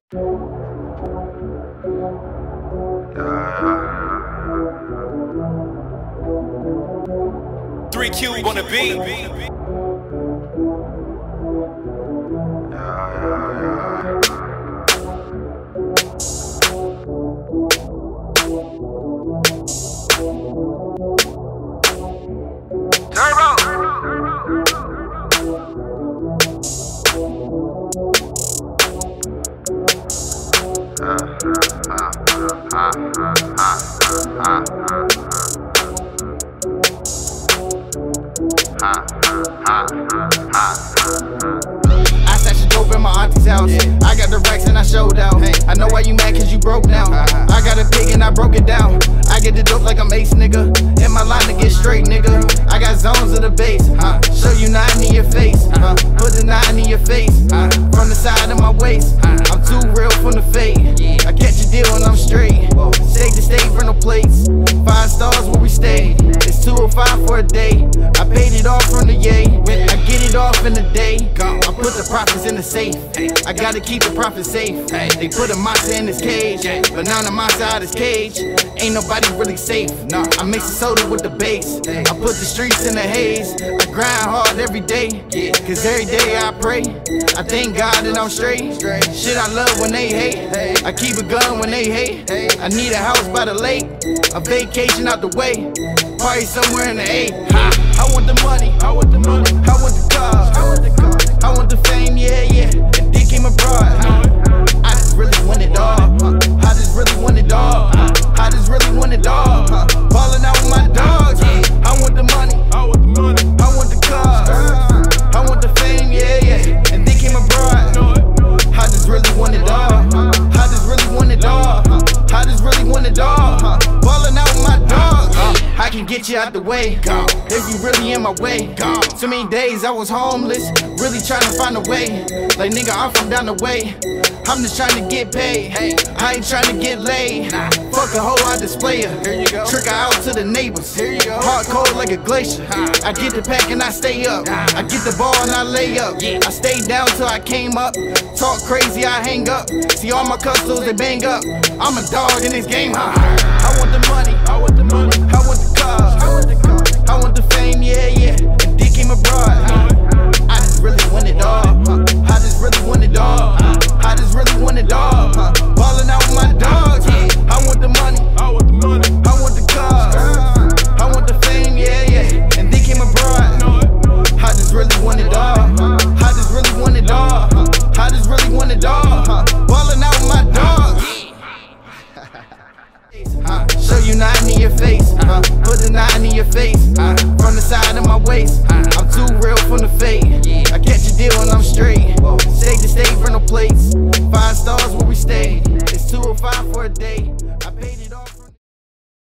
3Q on the beat. I stashed dope in my auntie's house. I got the racks and I showed out. I know why you mad cause you broke now. I got a pig and I broke it down. I get the dope like I'm Ace, nigga. In my line to get straight, nigga. I got zones of the base. Show you 9 in your face. Put the 9 in your face. From the side of my waist. I'm too real from the fate. I catch a deal and I'm straight. State to state, rental plates. 5 stars where we stay. It's 205 for a day. I paid it off from the yay. I get it off in the day. I put the profits in the safe. I gotta keep the profits safe. They put a monster in his cage, but now the monster out his cage. Ain't nobody really safe. I mix the soda with the bass. I put the streets in the haze. I grind hard every day, cause every day I pray. I thank God that I'm straight. Shit I love when they hate. I keep a gun when they hate. I need a house by the lake, a vacation out the way, party somewhere in the A. I want the money, I want the money, I want the cars, I want the cars, I want the fame, yeah, yeah. And dick came abroad. I just really want it all. I just really want it all. I just really want it all. Ballin' out with my dogs. I want the money, I want the money, I want the cars, I want the fame, yeah, yeah. And dick came abroad. I just really want it all. I just really want it all. I just really want it all. Ballin' out with my dogs. I can get you out the way if you really in my way. So many days I was homeless, really trying to find a way. Like nigga, I'm from down the way. I'm just trying to get paid. I ain't trying to get laid. Fuck a hoe, I display her. Trick her out to the neighbors. Hard cold like a glacier. I get the pack and I stay up. I get the ball and I lay up. I stay down till I came up. Talk crazy, I hang up. See all my customers, they bang up. I'm a dog in this game. I want the money, I want the money, I want the cars, I want the cars, I want the fame, yeah, yeah. And dick came abroad. I just really want it all. I just really want it all. I just really want it all. Ballin' out with my dogs. I want the money, I want the money, I want the cars, I want the fame, yeah, yeah. And dick came abroad. I just really want it all. I just really want it all. I just really want it all. Ballin' out with my dogs. Show you 9 in your face. Put the 9 in your face. From the side of my waist. I'm too real from the fate. I catch a deal and I'm straight. State to state, rental plates. 5 stars where we stay. It's 205 for a day.